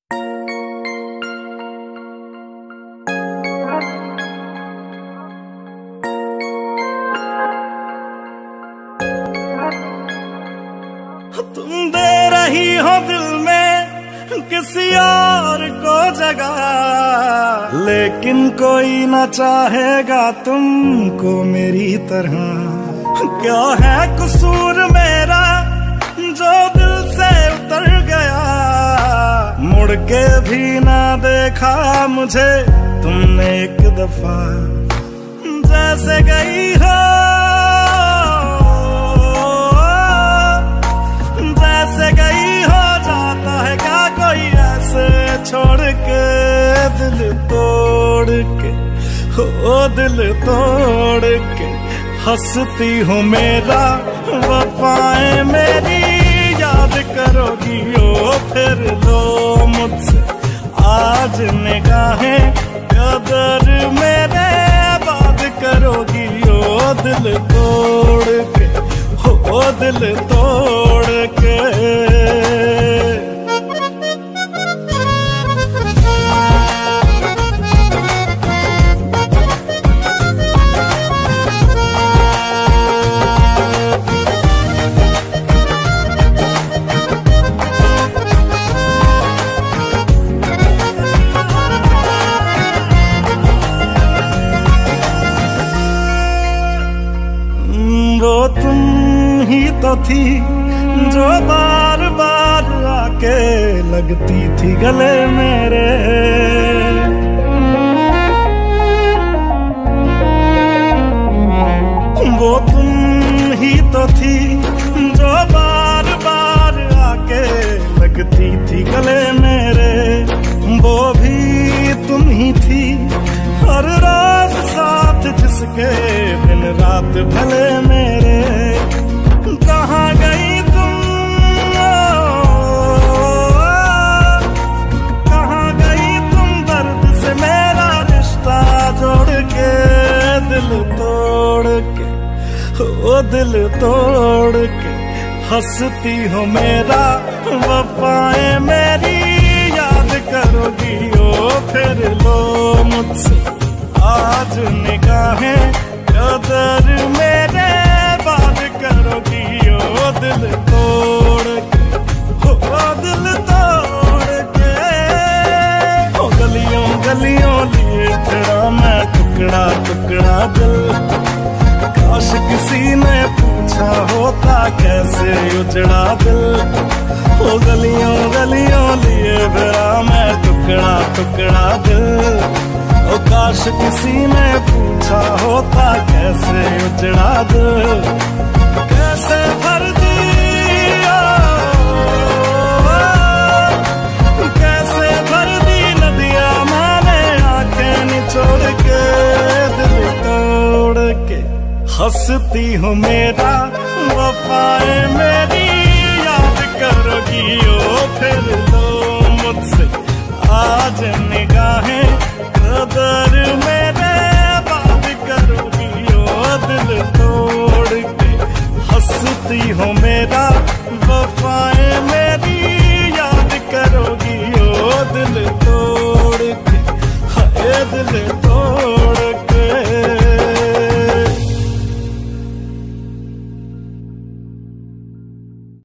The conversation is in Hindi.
तुम दे रही हो दिल में किसी और को जगह, लेकिन कोई ना चाहेगा तुमको मेरी तरह। क्या है कसूर मेरा जो दिल से उतर गया, मुड़ के भी ना देखा मुझे तुमने एक दफा। जैसे गई हो छोड़ के दिल तोड़ के, हो दिल तोड़ के हंसती हूँ मेरा वफाएं मेरी याद करोगी ओ फिर लो मुझसे आज निगाहें कदर मेरे बात करोगी ओ दिल तोड़ के, हो दिल तोड़ के। वो तुम ही तो थी जो बार बार आके लगती थी गले मेरे। वो तुम ही तो थी जो बार बार आके लगती थी गले मेरे। वो भी तुम ही थी हर रोज साथ जिसके दिन रात भले मेरे। कहाँ गई तुम, कहाँ गई तुम दर्द से मेरा रिश्ता जोड़ के, दिल तोड़ के, ओ दिल तोड़ के हंसती हो मेरा वफाएं मेरी याद करोगी ओ फिर लो मुझसे आज निगाहें कदर मेरे बात करोगी ओ दिल तोड़ के, ओ दिल तोड़ के। ओ गलियों गलियों लिए तेरा मैं टुकड़ा टुकड़ा दिल, काश किसी ने पूछा होता कैसे उजड़ा दिल। ओ गलियों गलियों लिए तेरा मैं टुकड़ा टुकड़ा दिल, ओ काश किसी ने पूछा होता कैसे उजड़ा दिल। कैसे भर दिया, कैसे भर दी नदियां मैंने आंखें निचोड़ के, दिल तोड़ के हंसती हूँ मेरा वफाएं मेरी याद करोगी ओ फिर लो मुझसे आज निगाहें कदर मेरे बात करोगी ओ दिल तोड़ के हंसती हो मेरा वफा।